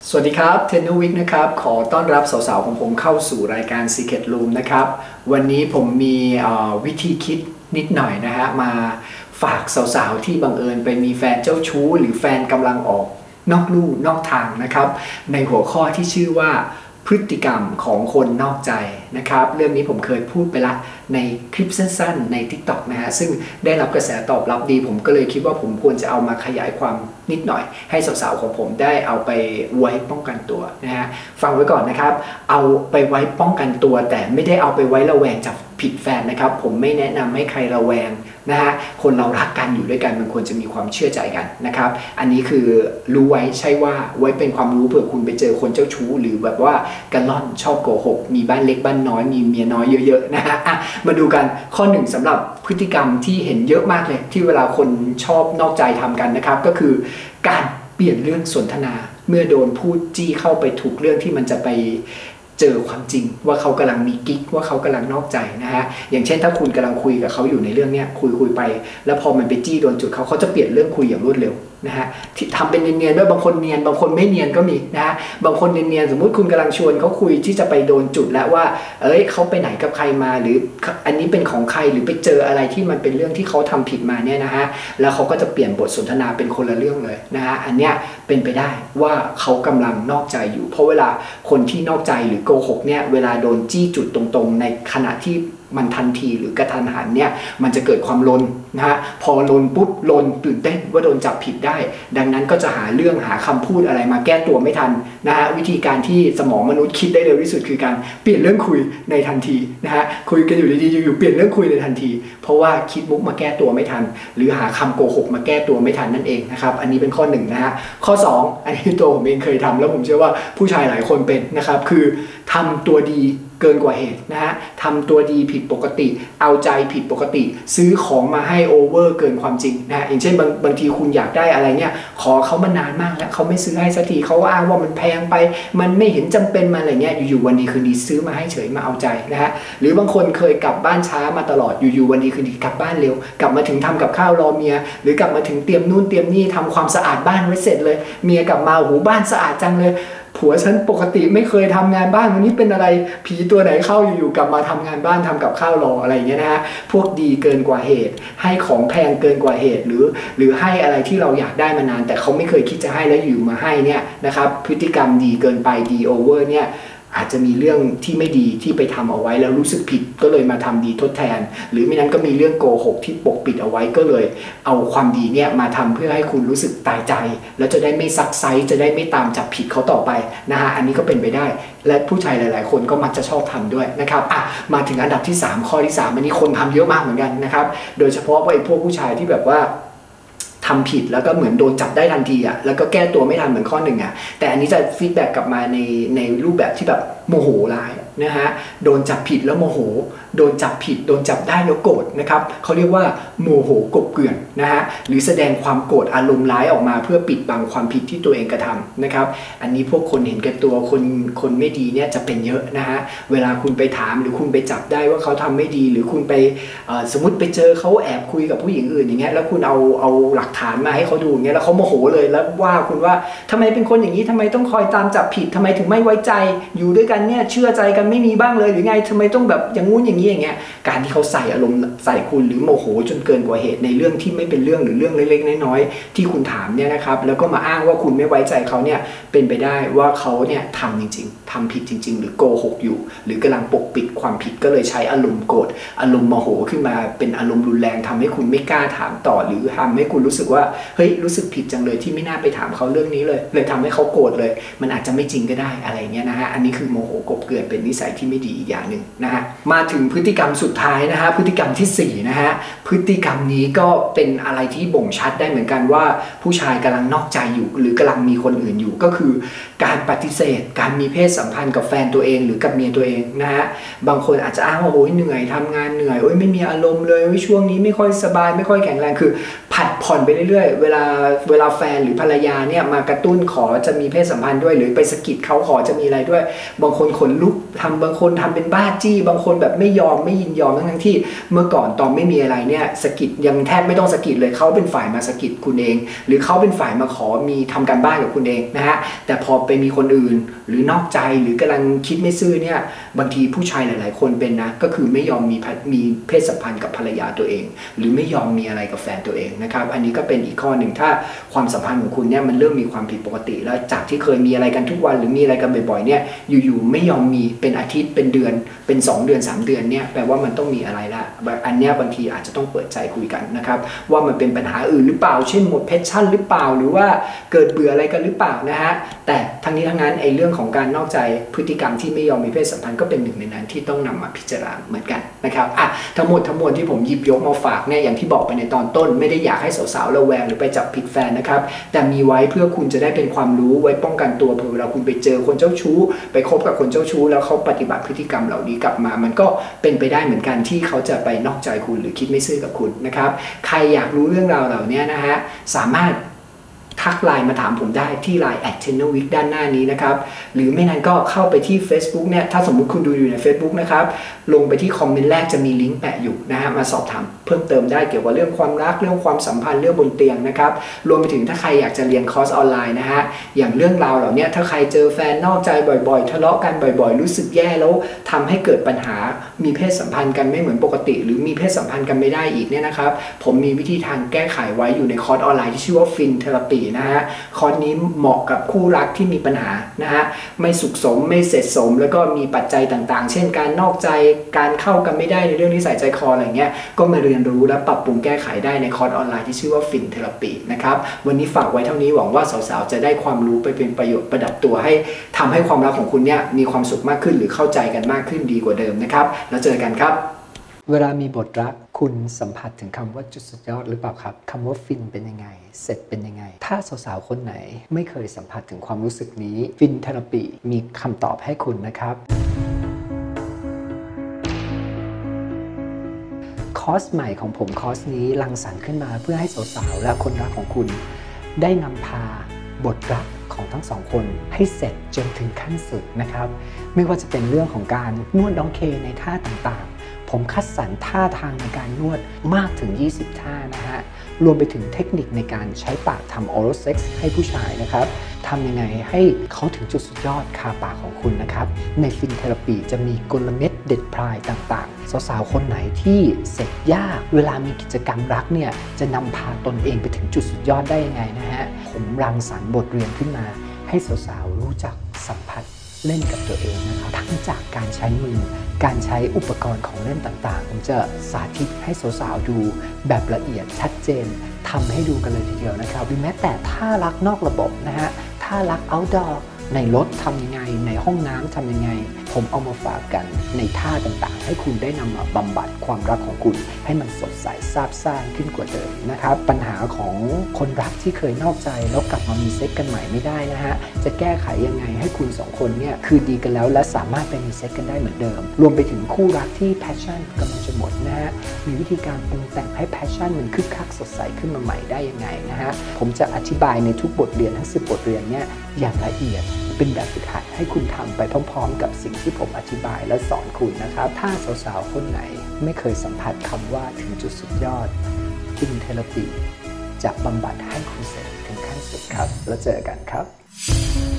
สวัสดีครับเทนนิวิกนะครับขอต้อนรับสาวๆของผมเข้าสู่รายการ Secret Room นะครับวันนี้ผมมีวิธีคิดนิดหน่อยนะฮะมาฝากสาวๆที่บังเอิญไปมีแฟนเจ้าชู้หรือแฟนกำลังออกนอกลู่นอกทางนะครับในหัวข้อที่ชื่อว่าพฤติกรรมของคนนอกใจนะครับเรื่องนี้ผมเคยพูดไปละในคลิปสั้นๆใน TikTok นะฮะซึ่งได้รับกระแสตอบรับดีผมก็เลยคิดว่าผมควรจะเอามาขยายความนิดหน่อยให้สาวๆของผมได้เอาไปไว้ป้องกันตัวนะฮะฟังไว้ก่อนนะครับเอาไปไว้ป้องกันตัวแต่ไม่ได้เอาไปไว้ระแวงจับผิดแฟนนะครับผมไม่แนะนำให้ใครระแวงนะฮะคนเรารักกันอยู่ด้วยกันมันควรจะมีความเชื่อใจกันนะครับอันนี้คือรู้ไว้ใช่ว่าไว้เป็นความรู้เผื่อคุณไปเจอคนเจ้าชู้หรือแบบว่ากันล่อนชอบโกหกมีบ้านเล็กบ้านน้อยมีเมียน้อยเยอะๆนะฮะมาดูกันข้อหนึ่งสำหรับพฤติกรรมที่เห็นเยอะมากเลยที่เวลาคนชอบนอกใจทำกันนะครับก็คือการเปลี่ยนเรื่องสนทนาเมื่อโดนพูดจี้เข้าไปถูกเรื่องที่มันจะไปเจอความจริงว่าเขากำลังมีกิ๊กว่าเขากำลังนอกใจนะฮะอย่างเช่นถ้าคุณกำลังคุยกับเขาอยู่ในเรื่องเนี้ยคุยไปแล้วพอมันไปจี้โดนจุดเขาจะเปลี่ยนเรื่องคุยอย่างรวดเร็วนะฮะที่ทำเป็นเนียนๆด้วยบางคนเนียนบางคนไม่เนียนก็มีนะฮะบางคนเนียนๆสมมุติคุณกำลังชวนเขาคุยที่จะไปโดนจุดแล้วว่าเขาไปไหนกับใครมาหรืออันนี้เป็นของใครหรือไปเจออะไรที่มันเป็นเรื่องที่เขาทำผิดมาเนี่ยนะฮะแล้วเขาก็จะเปลี่ยนบทสนทนาเป็นคนละเรื่องเลยนะฮะอันเนี้ยเป็นไปได้ว่าเขากำลังนอกใจอยู่เพราะเวลาคนที่นอกใจหรือโกหกเนี่ยเวลาโดนจี้จุดตรงๆในขณะที่มันทันทีหรือกระทันหันเนี่ยมันจะเกิดความลนนะฮะพอลนปุ๊บลนตื่นเต้นว่าโดนจับผิดได้ดังนั้นก็จะหาเรื่องหาคำพูดอะไรมาแก้ตัวไม่ทันนะฮะวิธีการที่สมองมนุษย์คิดได้เร็วที่สุดคือการเปลี่ยนเรื่องคุยในทันทีนะฮะคุยกันอยู่ดีๆอยู่ๆเปลี่ยนเรื่องคุยในทันทีเพราะว่าคิดมุกมาแก้ตัวไม่ทันหรือหาคำโกหกมาแก้ตัวไม่ทันนั่นเองนะครับอันนี้เป็นข้อหนึ่งนะฮะข้อ2อันนี้ตัวผมเองเคยทำแล้วผมเชื่อว่าผู้ชายหลายคนเป็นนะครับคือทำตัวดีเกินกว่าเหตุนะฮะทำตัวดีผิดปกติเอาใจผิดปกติซื้อของมาให้โอเวอร์เกินความจริงนะอย่างเช่นบางทีคุณอยากได้อะไรเนี่ยขอเขามานานมากแล้วเขาไม่ซื้อให้สักทีเขาอ้างว่ามันแพงไปมันไม่เห็นจำเป็นมาอะไรเงี้ยอยู่ๆวันดีคืนดีซื้อมาให้เฉยมาเอาใจนะฮะหรือบางคนเคยกลับบ้านช้ามาตลอดอยู่ๆวันดีคืนดีกลับบ้านเร็วกลับมาถึงทำกับข้าวรอเมียหรือกลับมาถึงเตรียมนู่นเตรียมนี่ทำความสะอาดบ้านไว้เสร็จเลยเมียกลับมาโอ้โหบ้านสะอาดจังเลยผัวฉันปกติไม่เคยทำงานบ้านวันนี้เป็นอะไรผีตัวไหนเข้าอยู่ๆกลับมาทำงานบ้านทำกับข้าวรออะไรอย่างเงี้ยนะฮะพวกดีเกินกว่าเหตุให้ของแพงเกินกว่าเหตุหรือให้อะไรที่เราอยากได้มานานแต่เขาไม่เคยคิดจะให้แล้วอยู่มาให้เนี่ยนะครับพฤติกรรมดีเกินไปดีโอเวอร์เนี่ยอาจจะมีเรื่องที่ไม่ดีที่ไปทำเอาไว้แล้วรู้สึกผิดก็เลยมาทำดีทดแทนหรือไม่นั้นก็มีเรื่องโกหกที่ปกปิดเอาไว้ก็เลยเอาความดีเนี่ยมาทำเพื่อให้คุณรู้สึกตายใจแล้วจะได้ไม่ซักไซส์จะได้ไม่ตามจับผิดเขาต่อไปนะฮะอันนี้ก็เป็นไปได้และผู้ชายหลายๆคนก็มักจะชอบทำด้วยนะครับมาถึงอันดับที่3ข้อที่3อันนี้คนทำเยอะมากเหมือนกันนะครับโดยเฉพาะว่าไอ้พวกผู้ชายที่แบบว่าทำผิดแล้วก็เหมือนโดนจับได้ทันทีแล้วก็แก้ตัวไม่ทันเหมือนข้อหนึ่งแต่อันนี้จะฟีดแบ็กกลับมาในรูปแบบที่แบบโมโหร้ายนะฮะโดนจับผิดแล้วโมโหโดนจับผิดโดนจับได้แล้วโกรธนะครับเขาเรียกว่าโมโหกบเกลื่อนนะฮะหรือแสดงความโกรธอารมณ์ร้ายออกมาเพื่อปิดบังความผิดที่ตัวเองกระทำนะครับอันนี้พวกคนเห็นแก่ตัวคนไม่ดีเนี่ยจะเป็นเยอะนะฮะเวลาคุณไปถามหรือคุณไปจับได้ว่าเขาทำไม่ดีหรือคุณไปสมมติไปเจอเขาแอบคุยกับผู้หญิงอื่นอย่างเงี้ยแล้วคุณเอาหลักฐานมาให้เขาดูอย่างเงี้ยแล้วเขาโมโหเลยแล้วว่าคุณว่าทำไมเป็นคนอย่างนี้ทำไมต้องคอยตามจับผิดทำไมถึงไม่ไว้ใจอยู่ด้วยกันเนี่ยเชื่อใจกันไม่มีบ้างเลยหรือไงทำไมต้องแบบอย่างงู้นอย่างนี้อย่างเงี้ยการที่เขาใส่อารมณ์ใส่คุณหรือโมโหจนเกินกว่าเหตุในเรื่องที่ไม่เป็นเรื่องหรือเรื่องเล็กๆน้อยๆที่คุณถามเนี่ยนะครับแล้วก็มาอ้างว่าคุณไม่ไว้ใจเขาเนี่ยเป็นไปได้ว่าเขาเนี่ยทำจริงๆทำผิดจริงๆหรือโกหกอยู่หรือกำลังปกปิดความผิดก็เลยใช้อารมณ์โกรธอารมณ์โมโหขึ้นมาเป็นอารมณ์รุนแรงทำให้คุณไม่กล้าถามต่อหรือทำให้คุณรู้สึกว่าเฮ้ยรู้สึกผิดจังเลยที่ไม่น่าไปถามเขาเรื่องนี้เลยทำให้เขาโกรธเลยมันอาจจะไม่จริงก็ได้อะไรเงี้ยนะฮะอันนี้คือโมโหกบเกลื่อนเป็นนิสัยที่ไม่ดีอีกอย่างหนึ่งนะฮะมาถึงพฤติกรรมสุดท้ายนะฮะพฤติกรรมที่4นะฮะพฤติกรรมนี้ก็เป็นอะไรที่บ่งชัดได้เหมือนกันว่าผู้ชายกำลังนอกใจอยู่หรือกำลังมีคนอื่นอยู่ก็คือการปฏิเสธการมีเพศสัมพันธ์กับแฟนตัวเองหรือกับเมียตัวเองนะฮะบางคนอาจจะอ้างว่าโอ้ยเหนื่อยทำงานเหนื่อยโอ้ยไม่มีอารมณ์เลยช่วงนี้ไม่ค่อยสบายไม่ค่อยแข็งแรงคือผัดผ่อนไปเรื่อยๆเวลาแฟนหรือภรรยาเนี่ยมากระตุ้นขอจะมีเพศสัมพันธ์ด้วยหรือไปสะกิดเขาขอจะมีอะไรด้วยบางคนขนลุกทบางคนทำเป็นบ้าจี้บางคนแบบไม่ยินยอมทั้งที่เมื่อก่อนตอนไม่มีอะไรเนี่ยสกิดยังแทบไม่ต้องสกิดเลยเขาเป็นฝ่ายมาสกิดคุณเองหรือเขาเป็นฝ่ายมาขอมีทำการบ้านกับคุณเองนะฮะแต่พอไปมีคนอื่นหรือนอกใจหรือกำลังคิดไม่ซื่อเนี่ยบางทีผู้ชายหลายๆคนเป็นนะก็คือไม่ยอมมีเพศสัมพันธ์กับภรรยาตัวเองหรือไม่ยอมมีอะไรกับแฟนตัวเองนะครับอันนี้ก็เป็นอีกข้อหนึ่งถ้าความสัมพันธ์ของคุณเนี่ยมันเริ่มมีความผิดปกติแล้วจากที่เคยมีอะไรกันทุกวันหรือมีอะไรกันบ่อยๆเนี่ยอยู่ๆไม่ยอมมีเป็นอาทิตย์เป็นเดือนเป็น2 เดือน3 เดือนเนี่ยแปลว่ามันต้องมีอะไรละอันเนี้ยบางทีอาจจะต้องเปิดใจคุยกันนะครับว่ามันเป็นปัญหาอื่นหรือเปล่าเช่นหมดแพชชั่นหรือเปล่าหรือว่าเกิดเบื่ออะไรกันหรือเปล่านะฮะแต่ทั้งนี้ทั้งนั้นไอ้เรื่องของการนอกใจพฤติกรรมที่ไม่ยอมมีเพศสัมพันธ์ก็เป็นหนึ่งในนั้นที่ต้องนำมาพิจารณาเหมือนกันนะครับทั้งหมดทั้งมวลที่ผมหยิบยกมาฝากเนี่ยอย่างที่บอกไปในตอนต้นไม่ได้อยากให้สาวๆระแวงหรือไปจับผิดแฟนนะครับแต่มีไว้เพื่อคุณจะได้เป็นความรู้ไว้ป้องกันตัวเผื่อเวลาคุณไปเจอคนเจ้าชู้ไปคบกับคนเจ้าชู้แล้วเขาปฏิบัติพฤติกรรมเหล่านี้กลับมามันก็เป็นไปได้เหมือนกันที่เขาจะไปนอกใจคุณหรือคิดไม่ซื่อกับคุณนะครับใครอยากรู้เรื่องราวเหล่านี้นะฮะสามารถทักไลน์มาถามผมได้ที่ไลน์ @tennerweek ด้านหน้านี้นะครับหรือไม่นั้นก็เข้าไปที่ Facebook เนี่ยถ้าสมมุติคุณดูอยู่ใน Facebook นะครับลงไปที่คอมเมนต์แรกจะมีลิงก์แปะอยู่นะฮะมาสอบถามเพิ่มเติมได้เกี่ยวกับเรื่องความรักเรื่องความสัมพันธ์เรื่องบนเตียงนะครับรวมไปถึงถ้าใครอยากจะเรียนคอร์สออนไลน์นะฮะอย่างเรื่องราวเหล่านี้ถ้าใครเจอแฟนนอกใจบ่อยๆทะเลาะกันบ่อยๆรู้สึกแย่แล้วทำให้เกิดปัญหามีเพศสัมพันธ์กันไม่เหมือนปกติหรือมีเพศสัมพันธ์กันไม่ได้อีกเนี่ยนะครับผมมีวิธีทางแก้ไขไว้อยู่ในคอร์สออนไลน์ที่ชื่อว่า Fin Therapy นะฮะคอร์สนี้เหมาะกับคู่รักที่มีปัญหานะฮะไม่สุขสมไม่เสร็จสมแล้วก็มีปัจจัยต่างๆเช่นการนอกใจการเข้ากันไม่ได้ในเรื่องนิสัยใจคออะไรเงี้ยก็มาเรียนรู้และปรับปรุงแก้ไขได้ในคอร์สออนไลน์ที่ชื่อว่า Fin Therapy นะครับวันนี้ฝากไว้เท่านี้หวังว่าสาวๆจะได้ความรู้ไปเป็นประโยชน์ประดับตัวให้ทำให้ความรักของคุณเนี่ยมีความสุขมากขึ้นหรือเข้าใจกันมากขึ้นดีกว่าเดิมนะครับแล้วเจอกันครับเวลามีบทรักคุณสัมผัสถึงคำว่าจุดสุดยอดหรือเปล่าครับคำว่าฟินเป็นยังไงเสร็จเป็นยังไงถ้าสาวๆคนไหนไม่เคยสัมผัสถึงความรู้สึกนี้ฟินเทอราปีมีคำตอบให้คุณนะครับคอร์สใหม่ของผมคอร์สนี้รังสรรค์ขึ้นมาเพื่อให้สาวๆและคนรักของคุณได้นำพาบทรักของทั้งสองคนให้เสร็จจนถึงขั้นสุดนะครับไม่ว่าจะเป็นเรื่องของการนวดน้องเคในท่าต่างๆผมคัดสรรท่าทางในการนวดมากถึง20ท่านะฮะรวมไปถึงเทคนิคในการใช้ปากทำ oral sex ให้ผู้ชายนะครับทำยังไงให้เขาถึงจุดสุดยอดคาปากของคุณนะครับในฟินเทอราปีจะมีกลเม็ดเด็ดพลายต่างๆสาวๆคนไหนที่เสร็จยากเวลามีกิจกรรมรักเนี่ยจะนำพาตนเองไปถึงจุดสุดยอดได้ยังไงนะฮะผมรังสรรค์บทเรียนขึ้นมาให้สาวๆรู้จักสัมผัสเล่นกับตัวเองนะครับทั้งจากการใช้มือการใช้อุปกรณ์ของเล่นต่างๆผมจะสาธิตให้สาวๆดูแบบละเอียดชัดเจนทำให้ดูกันเลยทีเดียวนะครับแม้แต่ท่ารักนอกระบบนะฮะท่ารัก outdoor ในรถทำยังไงในห้องน้ำทำยังไงผมเอามาฝากกันในท่าต่างๆให้คุณได้นำมาบำบัดความรักของคุณให้มันสดใสซาบซ่านขึ้นกว่าเดิมนะครับปัญหาของคนรักที่เคยนอกใจแล้วกลับมามีเซ็กกันใหม่ไม่ได้นะฮะจะแก้ไขยังไงให้คุณ2คนเนี่ยคือดีกันแล้วและสามารถไปมีเซ็กกันได้เหมือนเดิมรวมไปถึงคู่รักที่แพชชั่นกำลังจะหมดนะฮะมีวิธีการปรุงแต่งให้แพชชั่นมันคึกคักสดใสขึ้นมาใหม่ได้ยังไงนะฮะผมจะอธิบายในทุกบทเรียนทั้ง10บทเรียนเนี่ยอย่างละเอียดเป็นแบบฝึกหัดให้คุณทำไปพร้อมๆกับสิ่งที่ผมอธิบายและสอนคุณนะครับถ้าสาวๆคนไหนไม่เคยสัมผัสคำว่าถึงจุดสุดยอดฟินเทอราปีจะบำบัดให้คุณเสร็จถึงขั้นสุดครับแล้วเจอกันครับ